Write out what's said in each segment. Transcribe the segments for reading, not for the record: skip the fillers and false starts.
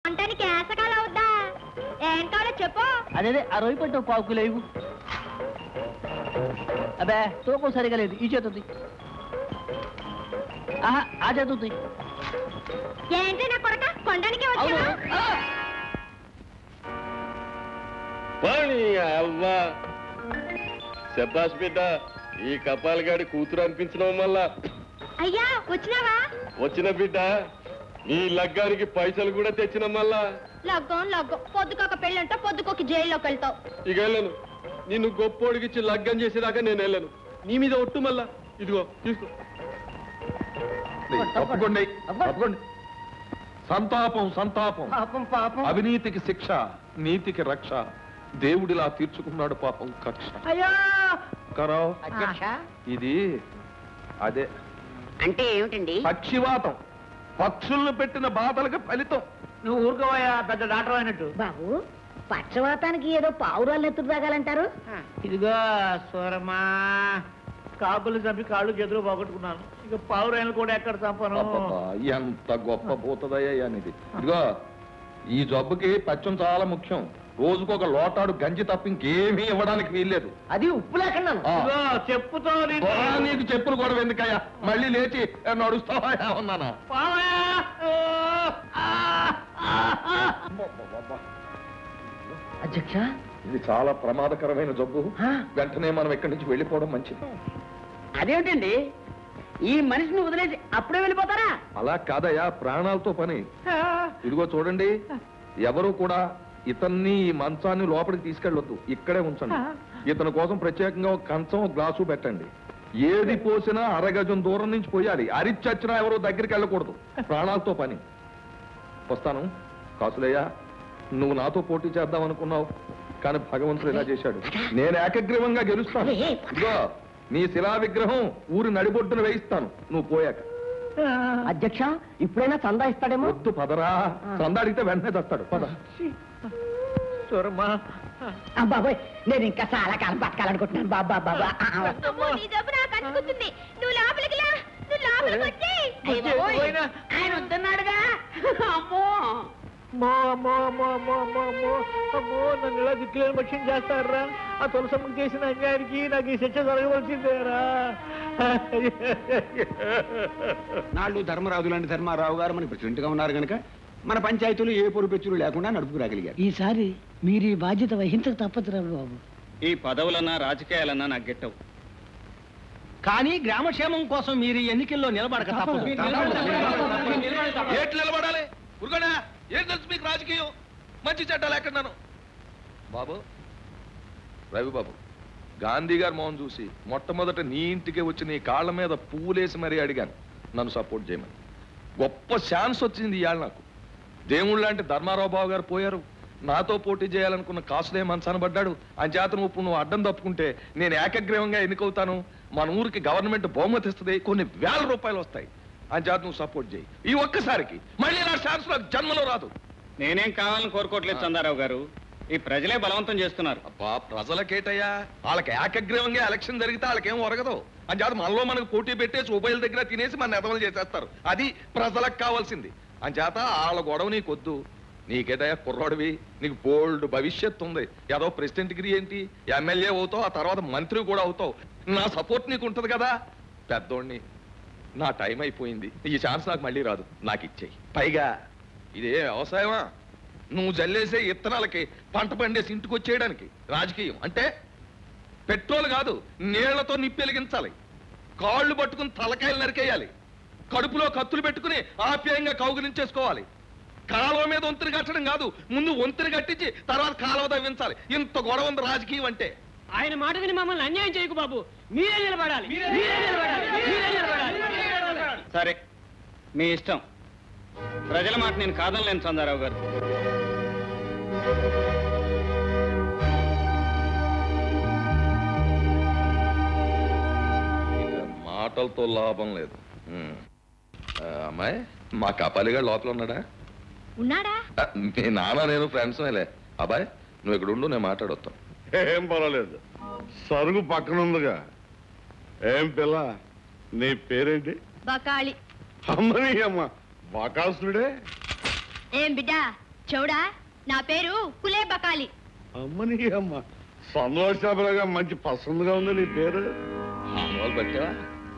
కొంటానికి ఏసకాలం అవుద్దా? ఏం కావాలో చెప్పు. అదే ఆ రొయ్యి పట్టు పావు కిలో ఇవ్వు. అబ్బే తూకం సరిగా లేదు, ఈ చేతుంది. ఆహా ఆ చేతుంది. ఏంటి నా కొరక కొండానికి వచ్చావా? శబ్బాష్ బిడ్డ, ఈ కపాలగాడి కూతురు అనిపించడం వల్ల. అయ్యా వచ్చినావా? వచ్చిన బిడ్డ, నీ లగ్గానికి పైసలు కూడా తెచ్చిన మళ్ళా. లగ్గం పొద్దుకొక పెళ్ళంటో పొద్దుకొక జైల్లోకి వెళ్తావు. ఇక వెళ్ళను. నిన్ను గొప్పోడికిచ్చి లగ్గం చేసేదాకా నేను వెళ్ళను. నీ మీద ఒట్టు మళ్ళా. ఇదిగో తీసుకో. తప్పకుండా సంతాపం సంతాపం. అవినీతికి శిక్ష, నీతికి రక్ష. దేవుడిలా తీర్చుకున్నాడు పాపం కక్ష. ఇది అదే అంటే ఏమిటండి? పక్షివాతం. పక్షులను పెట్టిన బాధలకు ఫలితం. నువ్వు ఊరుకోవయ్యా, పెద్ద డాక్టర్ అయినట్టు. బాబు, పక్షవాతానికి ఏదో పావురాలు ఎత్తుడు తాగాలంటారు. ఇదిగో సూరమ్మా, కాకులు చంపి కాళ్ళు చేతులు పోగొట్టుకున్నాను. ఇక పావురాయలు కూడా ఎక్కడ చంపను. ఎంత గొప్ప పోతుందయ్యా ఇది. ఇదిగో ఈ జబ్బుకి పచ్చం చాలా ముఖ్యం. రోజుకొక లోటాడు గంజి తప్ప ఇంకేమీ ఇవ్వడానికి వీల్లేదు. అది ఉప్పు లేకుండా చెప్పుతో నీకు చెప్పులు కూడా ఎందుకయ్యా? మళ్ళీ లేచి నడుస్తావా ఉన్నానా? అధ్యక్ష, ఇది చాలా ప్రమాదకరమైన జబ్బు. వెంటనే మనం ఇక్కడి నుంచి వెళ్ళిపోవడం మంచిది. అదేమిటండి, ఈ మనిషిని వదిలేసి అప్పుడే వెళ్ళిపోతారా? అలా కాదయ్యా, ప్రాణాలతో పని. ఇదిగో చూడండి, ఎవరు కూడా ఇతన్ని ఈ మంచాన్ని లోపలికి తీసుకెళ్ళొద్దు, ఇక్కడే ఉంచండి. ఇతని కోసం ప్రత్యేకంగా ఒక కంచం, ఒక గ్లాసు పెట్టండి. ఏది పోసినా అరగజం దూరం నుంచి పోయాలి. అరిచచ్చినా ఎవరో దగ్గరికి వెళ్ళకూడదు. ప్రాణాలతో పని. వస్తాను. కాసులయ్యా, నువ్వు నాతో పోటీ చేద్దాం అనుకున్నావు, కానీ భగవంతుడు ఇలా చేశాడు. నేను ఏకగ్రీవంగా గెలుస్తాను. ఇదిగో నీ శిలా విగ్రహం ఊరి నడిబొడ్డున వేయిస్తాను నువ్వు పోయాక. అధ్యక్ష, ఇప్పుడైనా చందా ఇస్తాడేమో. వద్దు పదరా, చందా అడిగితే వెంటనే తెస్తాడు. పద. బాబాయ్, నేను ఇంకా చాలా కాలం బతకాలనుకుంటున్నాను. బాబా బాబా, నీ జబ్బు నాకు అంటుకుంటుంది. నువ్వు లోపలికి లా, నువ్వు లోపలికి వచ్చి. ఆయన వద్దన్నాడుగా. అమ్మో నన్ను ఇలా దిక్కులేని పక్షం చేస్తారా? ఆ తులసమ్మకి చేసిన అన్యాయానికి నాకు ఈ శిక్ష జరగవలసిందేరా? నాళ్ళు ధర్మరాజు లాంటి ధర్మారావు గారు మన ప్రెసిడెంట్ గా ఉన్నారు కనుక మన పంచాయతీలు ఏ పొరుపెచ్చులు లేకుండా నడుపుకురాగలిగారు. ఈసారి మీరు ఈ బాధ్యత వహించక తప్పదు రావు బాబు. ఈ పదవులన్నా రాజకీయాలన్నా నాకు గెట్టవు, కానీ గ్రామక్షేమం కోసం మీరు ఎన్నికల్లో నిలబడక తప్పదు. ఏట్లు నిలబడాలి? ఉరుగనా, ఏం తెలుసు మీకు రాజకీయం? మంచి చెడ్డాలు ఎక్కడున్నాను బాబు. రవి బాబు, గాంధీ గారు మోహన్ చూసి మొట్టమొదట నీ ఇంటికి వచ్చి నీ కాళ్ళ మీద పువ్వులేసి మరీ అడిగాను నన్ను సపోర్ట్ చేయమని. గొప్ప ఛాన్స్ వచ్చింది ఇవాళ నాకు. దేవుళ్ళు లాంటి ధర్మారావు బాబు గారు పోయారు. నాతో పోటీ చేయాలనుకున్న కాసులే మనసనబడ్డాడు. అంచేతను ఇప్పుడు నువ్వు అడ్డం తప్పుకుంటే నేను ఏకగ్రీవంగా ఎన్నికవుతాను. మన ఊరికి గవర్నమెంట్ బహుమతి ఇస్తుంది, కొన్ని వేల రూపాయలు వస్తాయి. అంచేత నువ్వు సపోర్ట్ చేయి. ఈ ఒక్కసారికి మళ్ళీ నా ఛాన్స్ నాకు జన్మలో రాదు. నేనేం కావాలని కోరుకోవట్లేదు చందారావు గారు, ఈ ప్రజలే బలవంతం చేస్తున్నారు. అబ్బా, ప్రజలకేటయ్యా? వాళ్ళకి ఏకగ్రీవంగా ఎలక్షన్ జరిగితే వాళ్ళకేం ఒరగదు. అంచేత మనలో మనకు పోటీ పెట్టేసి ఉభయల దగ్గర తినేసి మన ఎదవలు చేసేస్తారు. అది ప్రజలకు కావాల్సింది. అంచేత వాళ్ళ గొడవ నీకొద్దు. నీకేదయ్యా కుర్రాడివి, నీకు బోల్డ్ భవిష్యత్తు ఉంది. ఏదో ప్రెసిడెంట్ డిగ్రీ ఏంటి, ఎమ్మెల్యే అవుతావు, ఆ తర్వాత మంత్రి కూడా అవుతావు. నా సపోర్ట్ నీకు ఉంటుంది కదా. పెద్దోడిని, నా టైం అయిపోయింది. ఈ ఛాన్స్ నాకు మళ్ళీ రాదు, నాకు ఇచ్చేయి. పైగా ఇదే వ్యవసాయమా? నువ్వు జల్లేసే ఇత్తనాలకి పంట పండేసి ఇంటికి వచ్చేయడానికి రాజకీయం అంటే పెట్రోల్ కాదు, నీళ్లతో నిప్పి వెలిగించాలి. కాళ్ళు పట్టుకుని తలకాయలు నరికేయాలి. కడుపులో కత్తులు పెట్టుకుని ఆప్యాయంగా కౌగిలించేసుకోవాలి. కాలువ మీద వంతుని కట్టడం కాదు, ముందు వంతుని కట్టించి తర్వాత కాలువ తవ్వించాలి. ఇంత గొడవ ఉంది రాజకీయం అంటే. ఆయన మాట విని మమ్మల్ని అన్యాయం చేయకు బాబు. మీరే నిలబడాలి. సరే, మీ ఇష్టం. ప్రజల మాట నేను కాదనలేను చందారావు గారు. మాటలతో లాభం లేదు. అమ్మాయి, మా కపాలిగా లోపల ఉన్నాడా? ఉన్నాడా? మీ నాన్న నేను ఫ్రెండ్స్ మేలే. అబ్బాయి, నువ్వు ఇక్కడ ఉండు, నేను మాట్లాడొస్తాను. ఏం పర్వాలేదు, సరుగు పక్కన ఉందిగా. ఏం పిల్ల, నీ పేరేంటి? బకాళి. అమ్మని అమ్మ, బకాసుడే. ఏం బిడ్డ, చౌడా నా పేరు కులే బకాలి. అమ్మని అమ్మ సంతోషాలుగా మంచి పసందుగా ఉంది నీ పేరు. ఆనవాళ్ళు పట్టావా?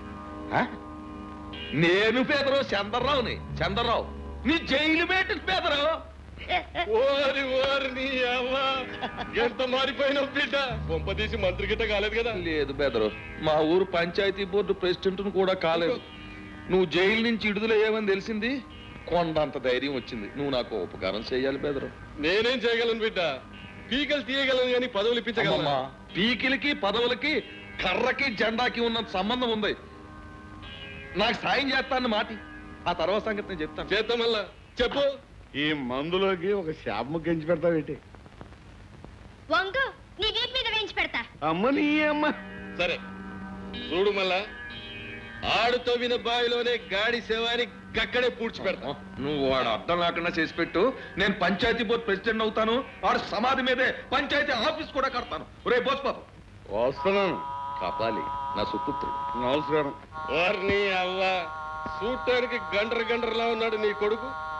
నేను పేదరు చంద్రరావుని. చంద్రరావు నీ జైలు పెట్టి పేదరావు. ఓరి ఓరి నీ అవ్వ ఎంత మారిపోయిన బిడ్డ. కొంపదీసి మంత్రి గిట్ట కాలేదు కదా? లేదు బెదరు, మా ఊరు పంచాయతీ బోర్డు ప్రెసిడెంట్ కూడా కాలేదు. నువ్వు జైలు నుంచి విడుదలయ్యావని తెలిసింది, కొండంత ధైర్యం వచ్చింది. నువ్వు నాకు ఉపకారం చేయాలి బెదరు. నేనేం చేయగలను బిడ్డ? పీకలు తీయగలను కానీ పదవులు ఇప్పించగలమా? పీకిలకి పదవులకి కర్రకి జెండాకి ఉన్నంత సంబంధం ఉంది. నాకు సాయం చేస్తాను మాటి, ఆ తర్వాత సంగతి నేను చెప్తాను. చేద్దాం మళ్ళా చెప్పు. ఈ మందులోకి ఒక శాపము గెంచి పెడతావేటి? వంగు నీ వీపు మీద వేయించి పెడతా. అమ్మని అమ్మ. సరే చూడు మళ్ళా, ఆడుతో విన బావిలోనే గాడి సేవాని గక్కడే పూడ్చి పెడతా. నువ్వు వాడు అర్థం లేకుండా చేసి పెట్టు. నేను పంచాయతీ బోర్డు ప్రెసిడెంట్ అవుతాను. వాడు సమాధి మీదే పంచాయతీ ఆఫీస్ కూడా కడతాను. రే బోస్పాపు వస్తున్నాను. కాపాలి నా సుపుత్రుడు. నమస్కారం. వారిని అవ్వ చూడటానికి గండ్ర గండ్రలా ఉన్నాడు నీ కొడుకు.